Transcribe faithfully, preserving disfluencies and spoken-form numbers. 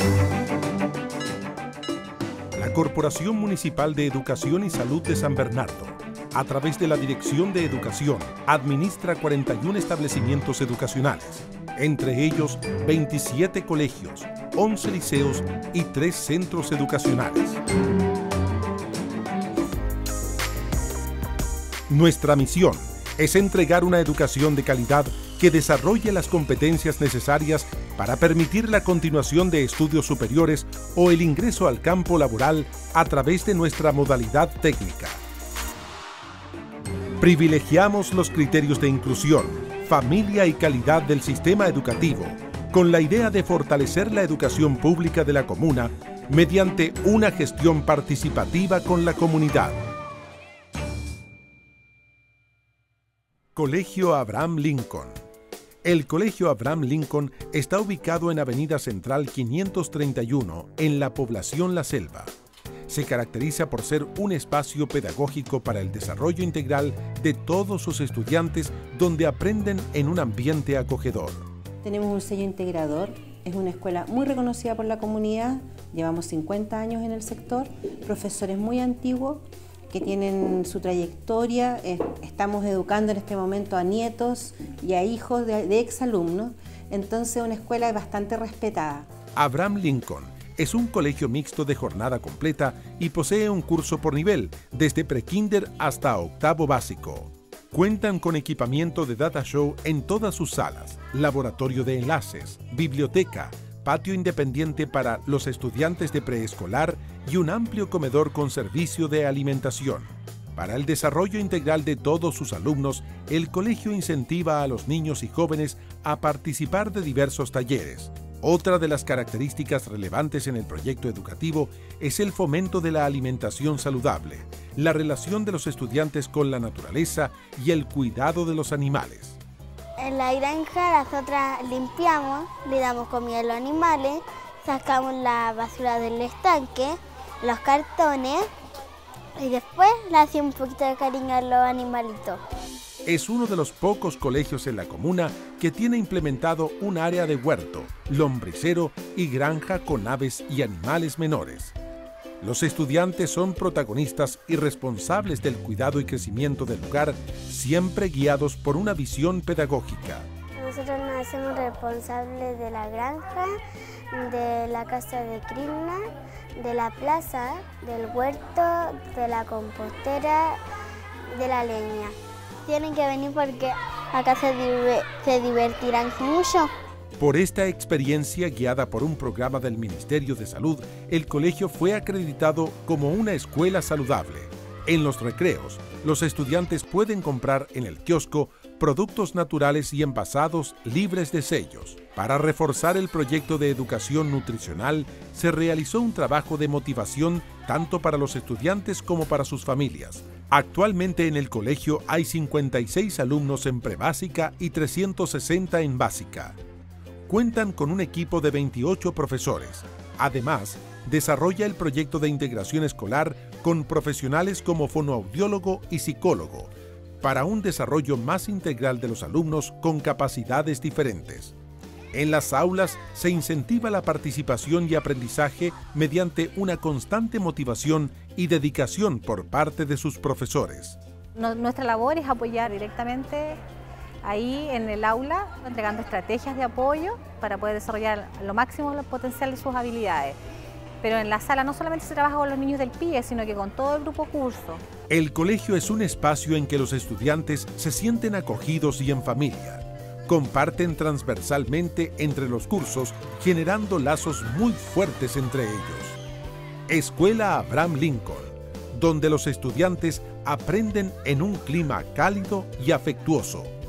La Corporación Municipal de Educación y Salud de San Bernardo, a través de la Dirección de Educación, administra cuarenta y un establecimientos educacionales, entre ellos veintisiete colegios, once liceos y tres centros educacionales. Nuestra misión es entregar una educación de calidad que desarrolle las competencias necesarias para permitir la continuación de estudios superiores o el ingreso al campo laboral a través de nuestra modalidad técnica. Privilegiamos los criterios de inclusión, familia y calidad del sistema educativo, con la idea de fortalecer la educación pública de la comuna mediante una gestión participativa con la comunidad. Colegio Abraham Lincoln. El Colegio Abraham Lincoln está ubicado en Avenida Central quinientos treinta y uno, en la población La Selva. Se caracteriza por ser un espacio pedagógico para el desarrollo integral de todos sus estudiantes, donde aprenden en un ambiente acogedor. Tenemos un sello integrador, es una escuela muy reconocida por la comunidad, llevamos cincuenta años en el sector, profesores muy antiguos que tienen su trayectoria, estamos educando en este momento a nietos y a hijos de, de exalumnos, entonces una escuela bastante respetada. Abraham Lincoln es un colegio mixto de jornada completa y posee un curso por nivel, desde prekinder hasta octavo básico. Cuentan con equipamiento de data show en todas sus salas, laboratorio de enlaces, biblioteca, patio independiente para los estudiantes de preescolar y un amplio comedor con servicio de alimentación. Para el desarrollo integral de todos sus alumnos, el colegio incentiva a los niños y jóvenes a participar de diversos talleres. Otra de las características relevantes en el proyecto educativo es el fomento de la alimentación saludable, la relación de los estudiantes con la naturaleza y el cuidado de los animales. En la granja nosotras limpiamos, le damos comida a los animales, sacamos la basura del estanque, los cartones y después le hacemos un poquito de cariño a los animalitos. Es uno de los pocos colegios en la comuna que tiene implementado un área de huerto, lombricero y granja con aves y animales menores. Los estudiantes son protagonistas y responsables del cuidado y crecimiento del lugar, siempre guiados por una visión pedagógica. Nosotros nos hacemos responsables de la granja, de la casa de Krishna, de la plaza, del huerto, de la compostera, de la leña. Tienen que venir porque acá se, div- se divertirán mucho. Por esta experiencia guiada por un programa del Ministerio de Salud, el colegio fue acreditado como una escuela saludable. En los recreos, los estudiantes pueden comprar en el kiosco productos naturales y envasados libres de sellos. Para reforzar el proyecto de educación nutricional, se realizó un trabajo de motivación tanto para los estudiantes como para sus familias. Actualmente en el colegio hay cincuenta y seis alumnos en prebásica y trescientos sesenta en básica. Cuentan con un equipo de veintiocho profesores. Además, desarrolla el proyecto de integración escolar con profesionales como fonoaudiólogo y psicólogo, para un desarrollo más integral de los alumnos con capacidades diferentes. En las aulas se incentiva la participación y aprendizaje mediante una constante motivación y dedicación por parte de sus profesores. Nuestra labor es apoyar directamente ahí en el aula, entregando estrategias de apoyo para poder desarrollar lo máximo el potencial de sus habilidades. Pero en la sala no solamente se trabaja con los niños del P I E, sino que con todo el grupo curso. El colegio es un espacio en que los estudiantes se sienten acogidos y en familia. Comparten transversalmente entre los cursos, generando lazos muy fuertes entre ellos. Escuela Abraham Lincoln, donde los estudiantes aprenden en un clima cálido y afectuoso.